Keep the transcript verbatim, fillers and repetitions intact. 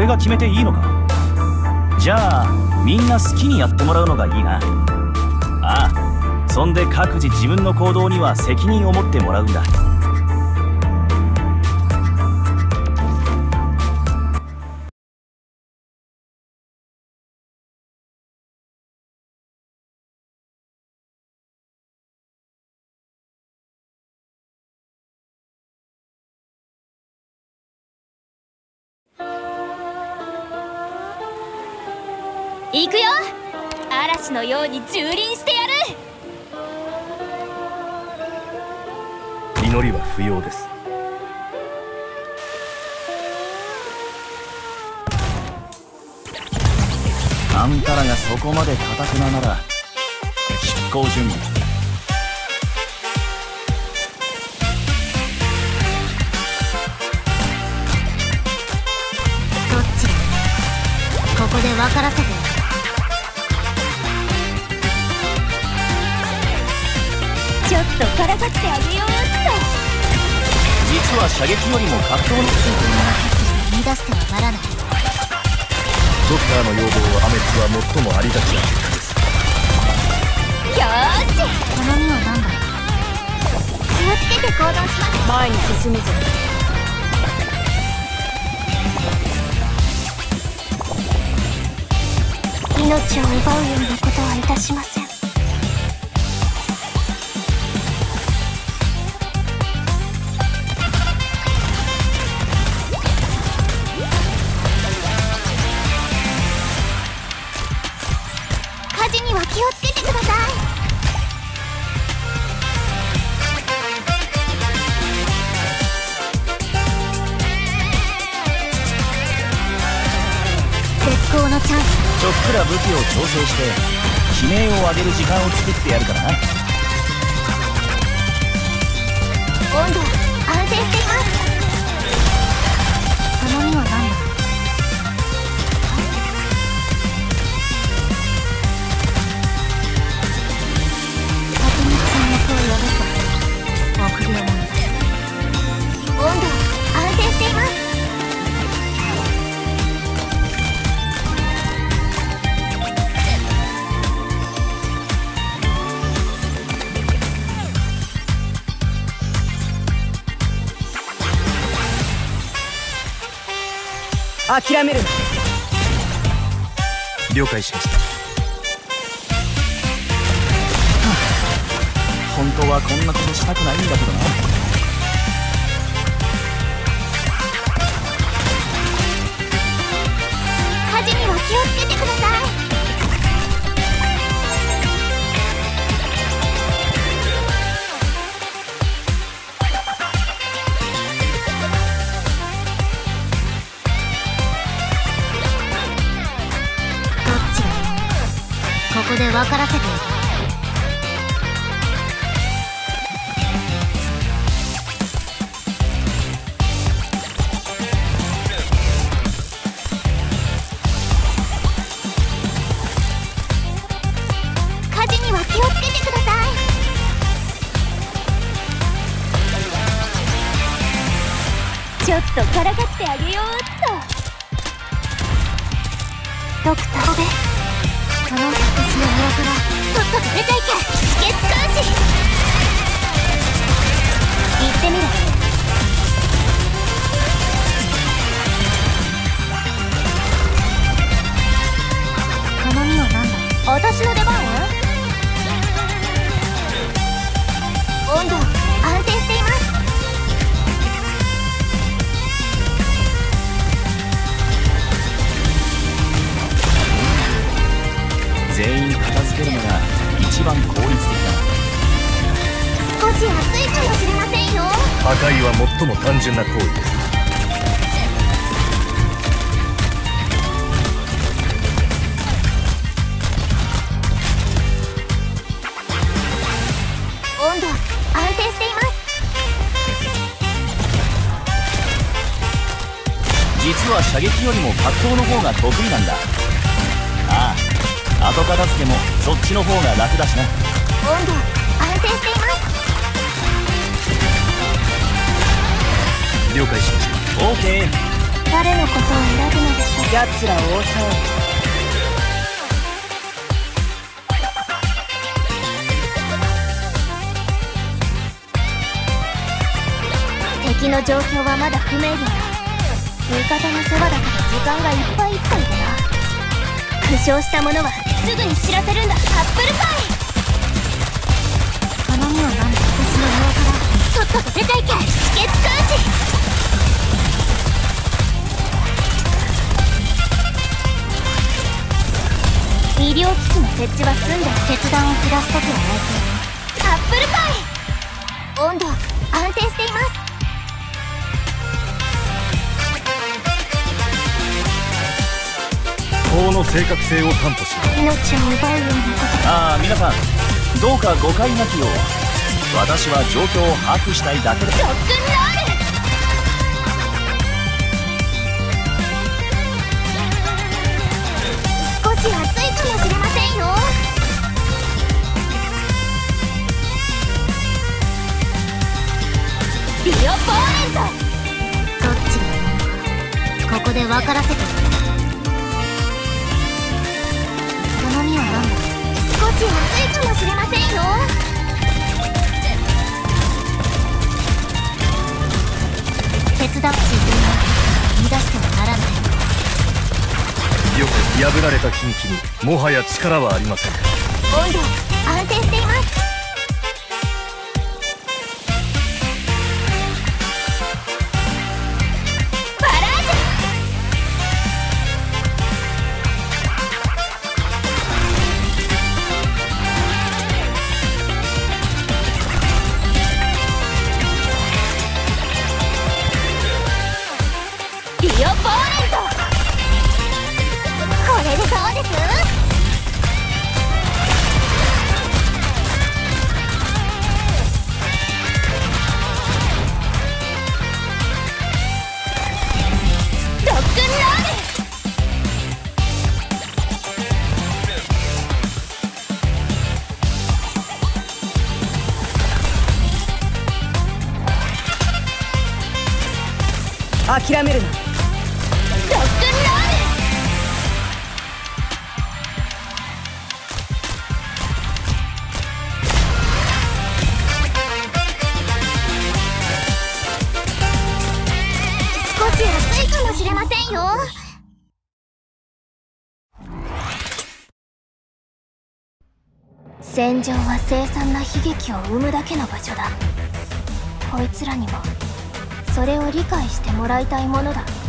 俺が決めていいのか？じゃあみんな好きにやってもらうのがいいな。ああ、そんで各自自分の行動には責任を持ってもらうんだ。 行くよ。嵐のように蹂躙してやる。 祈りは不要です。 あんたらがそこまで堅くななら執行準備。 どっちだ。ここで分からせてやる。ちょっとからかってあげようっと。 実は射撃よりも格闘についていない。 生み出してはならない。 ドクターの要望を破滅は最もありがちな結果です。 よーし。頼みは何だ。気をつけて行動します。前に進むぞ。命を奪うようなことはいたしません。火事には気をつけてください。絶好のチャンス。 ちょっくら武器を調整して悲鳴を上げる時間を作ってやるからな。 温度安定しています。頼みは何だ。先に沈黙を呼ぶと臆病者だ。温度安定しています。 諦めるな。 了解しました。 本当はこんなことしたくないんだけどな。 火事には気をつけてください。ここで分からせてやる。火事には気をつけてください。ちょっとからかってあげようっと。ドクターベその私の庭からとっとと出ていけ。止血監視。行ってみろ。頼みは何だ。私の出番は。温度安定しています。 全員片付けるのが一番効率的だ。 少し熱いかもしれませんよ。 破壊は最も単純な行為です。 温度安定しています。 実は射撃よりも格闘の方が得意なんだ。ああ、後片付けもそっちの方が楽だしな。 温度安定しています。 了解しました。 オーケー。 誰のことを選ぶのでしょう。 奴ら大騒ぎ。 敵の状況はまだ不明瞭だ。味方のそばだから時間がいっぱいいっぱいだな。負傷した者はすぐに知らせるんだ。アップルパイ。頼みは何だ。私の脳からとっとと出ていけ。止血監視。医療機器の設置は済んで切断を下すときはないと。アップルパイ。温度安定しています。 法の正確性を担保し命を奪うようなことああ皆さんどうか誤解なきよう。私は状況を把握したいだけで。 ロックンロール。少し暑いかもしれませんよ。リオ・ボーレント。どっちがいいのかここで分からせてくれ。頼みは何だ。少し暑いかもしれませんよ。手伝う自分は乱してはならない。 よく破られた近畿にもはや力はありません。 温度安定しています。バラージュ。リオ・ボーレント。これでどうです。ロックンロール。 諦めるな。 ロックンロール。少し暑いかもしれませんよ。戦場は凄惨な悲劇を生むだけの場所だ。こいつらにもそれを理解してもらいたいものだ。